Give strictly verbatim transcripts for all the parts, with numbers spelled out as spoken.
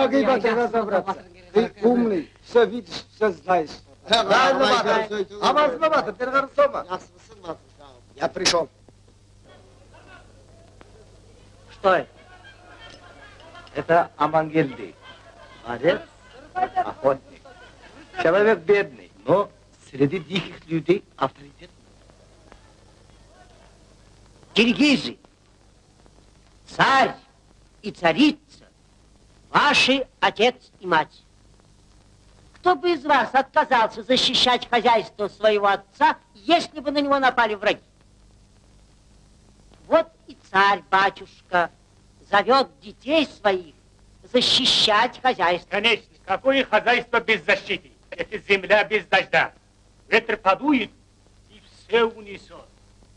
Помоги Батыр разобраться. Ты умный, все видишь, все знаешь. Правильно, Батыр. Амазма, Батыр, ты Гарсома. Я пришел. Что это? Это Амангельды. Молодец, охотник. Человек бедный, но среди диких людей авторитет. Киргизы, царь и царица, ваши отец и мать. Кто бы из вас отказался защищать хозяйство своего отца, если бы на него напали враги? Вот и царь, батюшка, зовет детей своих защищать хозяйство. Конечно, какое хозяйство без защиты? Это земля без дождя. Ветер подует и все унесет.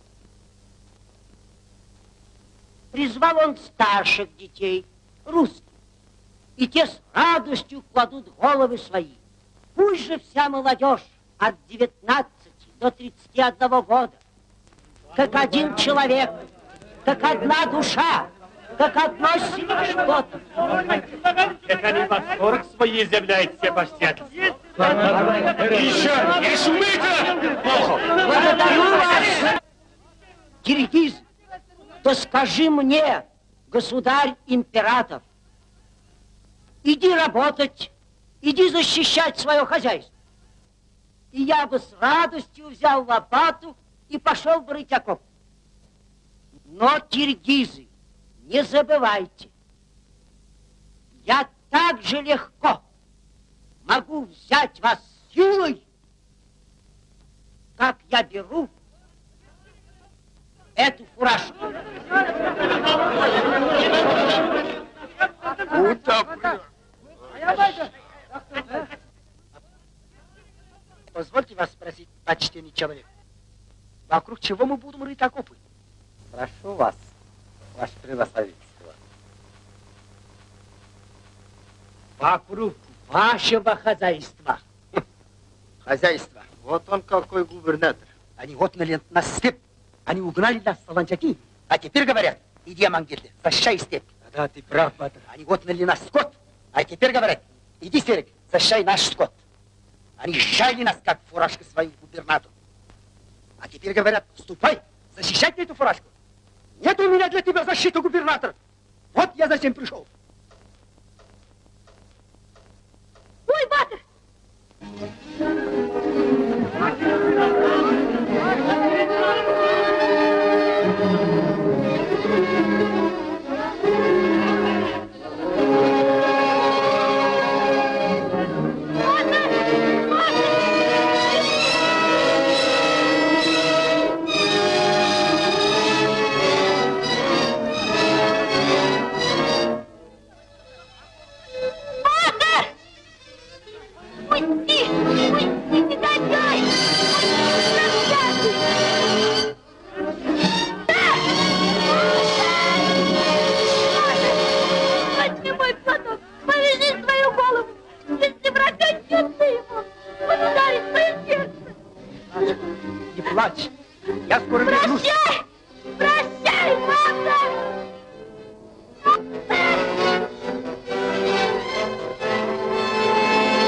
Призвал он старших детей, русских, и те с радостью кладут головы свои. Пусть же вся молодежь от девятнадцати до тридцати одного года, как один человек, как одна душа, как одно семейство. Это не восторг своей изъявляет Себастьян. Еще не шумите! Благодарю вас, киргиз. То скажи мне, государь-император, иди работать, иди защищать свое хозяйство. И я бы с радостью взял лопату и пошел бы рыть окоп. Но, киргизы, не забывайте, я так же легко могу взять вас силой, как я беру эту фуражку. Позвольте вас спросить, почтенный человек, вокруг чего мы будем рыть окопы? Прошу вас, ваше превосходительство. Вокруг вашего хозяйства. Хозяйство. Вот он какой губернатор. Они отняли нас степь. Они угнали нас в Солончаки, а теперь говорят, иди, Амангельды, защищай степь. Да, ты прав, Батыр. Они отняли нас скот, а теперь говорят, иди, Серег, защищай наш скот. Они сжали нас, как фуражка своим губернатору. А теперь говорят, ступай, защищай эту фуражку. Нет у меня для тебя защиты, губернатор. Вот я зачем пришел. Ой, Батыр! Не плачь, я скоро вернусь.